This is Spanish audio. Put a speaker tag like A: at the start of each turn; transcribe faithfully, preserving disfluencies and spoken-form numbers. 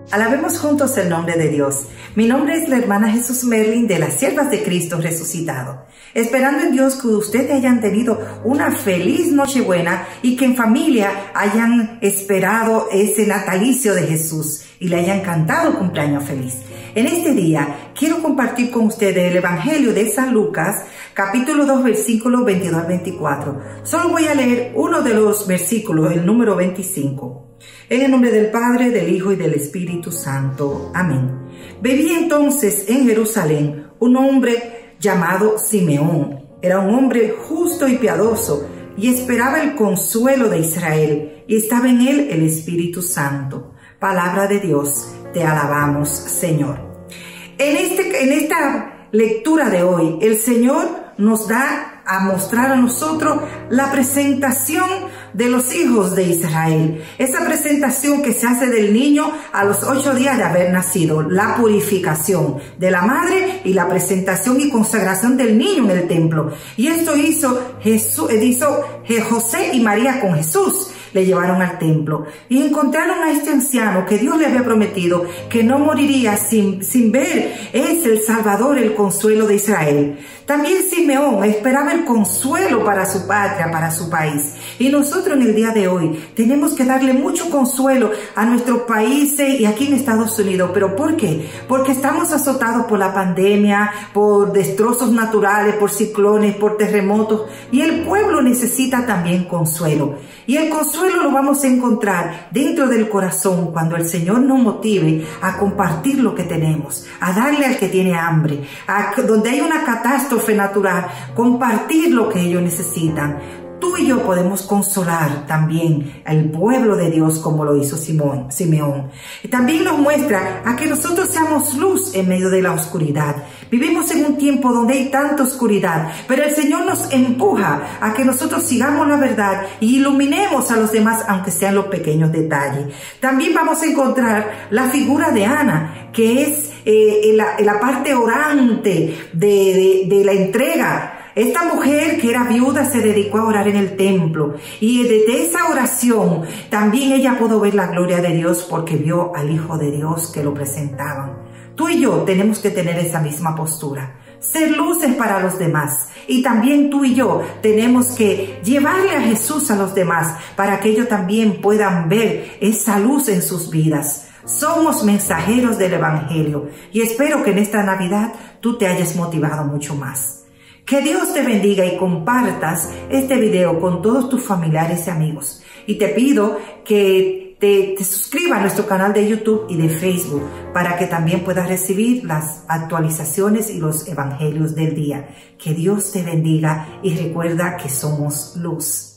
A: Alabemos juntos el nombre de Dios. Mi nombre es la hermana Jesús Merlin de las Siervas de Cristo Resucitado. Esperando en Dios que ustedes hayan tenido una feliz Nochebuena y que en familia hayan esperado ese natalicio de Jesús y le hayan cantado cumpleaños feliz. En este día quiero compartir con ustedes el Evangelio de San Lucas, capítulo dos, versículos veintidós al veinticuatro. Solo voy a leer uno de los versículos, el número veinticinco. En el nombre del Padre, del Hijo y del Espíritu Santo. Amén. Vivía entonces en Jerusalén un hombre llamado Simeón. Era un hombre justo y piadoso y esperaba el consuelo de Israel, y estaba en él el Espíritu Santo. Palabra de Dios, te alabamos, Señor. En, este, en esta lectura de hoy, el Señor nos da a mostrar a nosotros la presentación de los hijos de Israel. Esa presentación que se hace del niño a los ocho días de haber nacido, la purificación de la madre y la presentación y consagración del niño en el templo. Y esto hizo, Jesús, hizo José y María con Jesús. Le llevaron al templo y encontraron a este anciano que Dios le había prometido que no moriría sin, sin ver. Es el Salvador, el consuelo de Israel. También Simeón esperaba el consuelo para su patria, para su país. Y nosotros en el día de hoy tenemos que darle mucho consuelo a nuestros países y aquí en Estados Unidos. ¿Pero por qué? Porque estamos azotados por la pandemia, por destrozos naturales, por ciclones, por terremotos. Y el pueblo necesita también consuelo. Y el consuelo lo vamos a encontrar dentro del corazón cuando el Señor nos motive a compartir lo que tenemos, a darle al que tiene hambre, a donde hay una catástrofe natural, compartir lo que ellos necesitan. Tú y yo podemos consolar también al pueblo de Dios como lo hizo Simón, Simeón. Y también nos muestra a que nosotros seamos luz en medio de la oscuridad. Vivimos en un tiempo donde hay tanta oscuridad, pero el Señor nos empuja a que nosotros sigamos la verdad y iluminemos a los demás, aunque sean los pequeños detalles. También vamos a encontrar la figura de Ana, que es eh, la, la parte orante de, de, de la entrega. Esta mujer que era viuda se dedicó a orar en el templo y desde esa oración también ella pudo ver la gloria de Dios porque vio al Hijo de Dios que lo presentaban. Tú y yo tenemos que tener esa misma postura, ser luces para los demás, y también tú y yo tenemos que llevarle a Jesús a los demás para que ellos también puedan ver esa luz en sus vidas. Somos mensajeros del Evangelio y espero que en esta Navidad tú te hayas motivado mucho más. Que Dios te bendiga y compartas este video con todos tus familiares y amigos. Y te pido que te, te suscribas a nuestro canal de YouTube y de Facebook para que también puedas recibir las actualizaciones y los evangelios del día. Que Dios te bendiga y recuerda que somos luz.